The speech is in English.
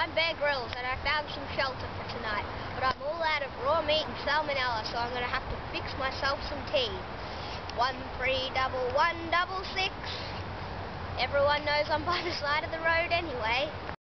I'm Bear Grylls and I found some shelter for tonight, but I'm all out of raw meat and salmonella, so I'm going to have to fix myself some tea. 131166. Everyone knows I'm by the side of the road anyway.